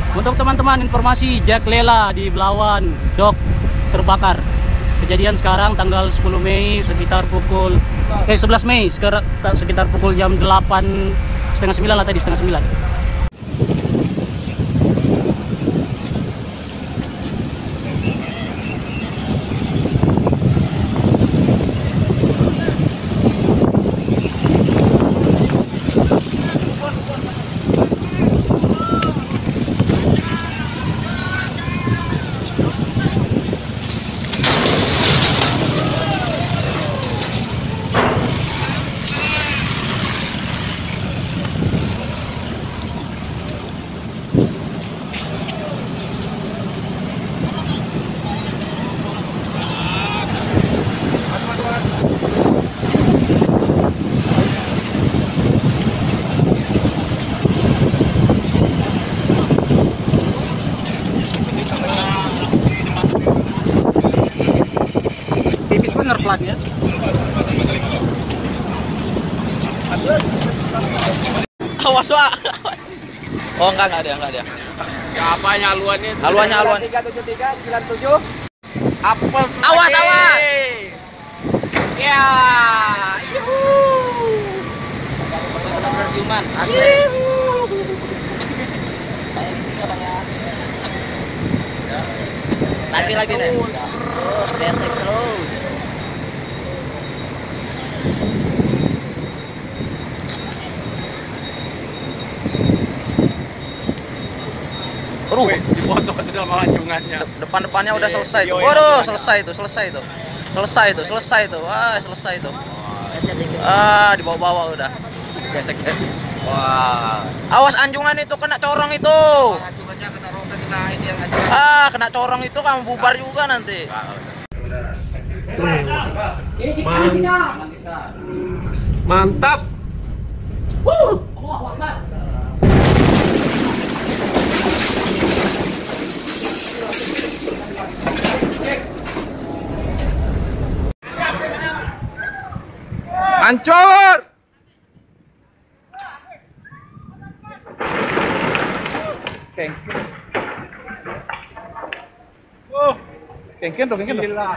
Untuk teman-teman informasi, Jak Lela di Belawan Dok terbakar. Kejadian sekarang tanggal 10 Mei sekitar pukul 11 Mei sekitar pukul jam 8, setengah 9 lah tadi, setengah 9. Tipis bener pelannya. Awas, Pak. Oh, enggak ada. Apanya haluannya? Haluan. 37397. Apel. Awas. Ya. Yuhu. Benar-benar ciuman. Nanti lagi deh. Terus besek terus. Dipoto itu sama lanjungannya. Depan-depannya udah selesai tuh. Iya, Waduh, iya. selesai tuh. Wah, selesai tuh. Ah, di bawah-bawah udah. Geseknya. Wah. Awas anjungan itu kena corong itu. Lanjungannya kena roda kena ini yang aja. Ah, kena corong itu kamu bubar juga nanti. Mantap. Hancur. Keng. Oh, kengken dong. Gila.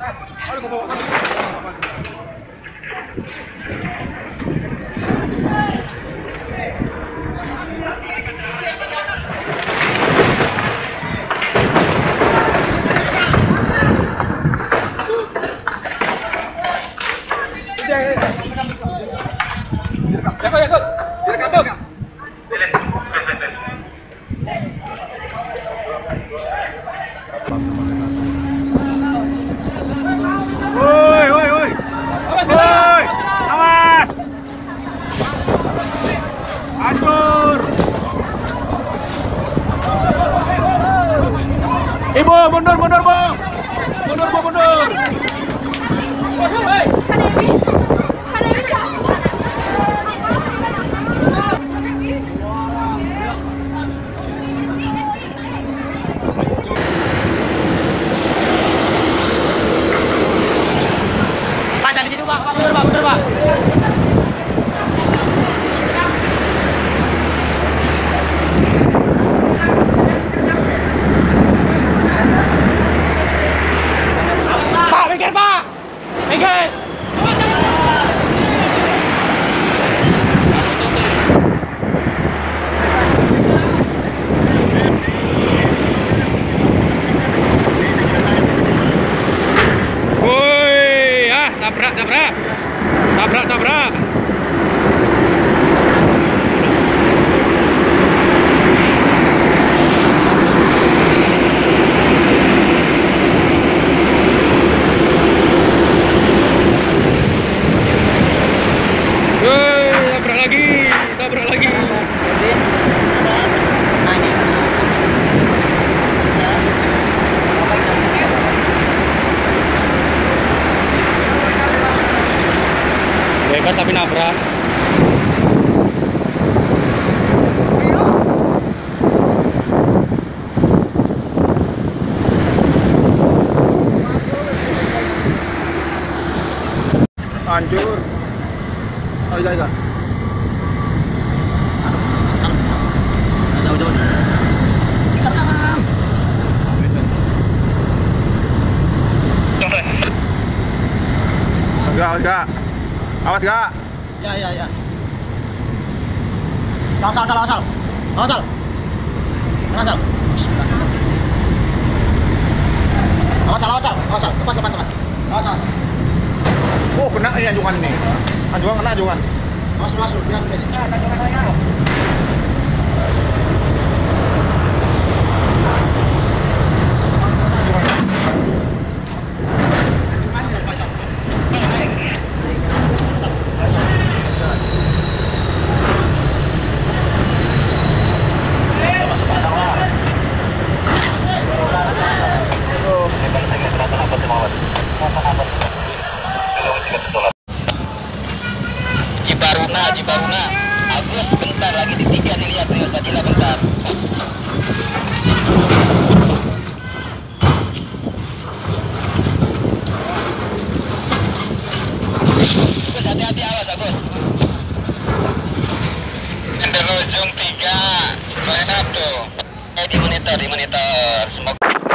Woi. Awas. Hancur. Ibu, mundur, Bu. Mundur. Pak, jangan di situ, Pak. Mundur, Pak. Pak, minggir, Pak. Minggir. Woi, tabrak. Woi, tabrak lagi. Bebas tapi nabrak. Hancur. Oh, iya. Awas gak? Awas gak? Ya, ya, ya. Sal. Mana sal? Awas. Lepas. Awas. Oh, kena ini anjungan ini. Kena anjungan. Masuk. Lihat. Cibaruna. Agus bentar lagi di 3 nih, lihat nih, Fadila bentar. Agus, hati-hati, awas Agus. Ujung 3. Main up tuh. Di monitor. Semoga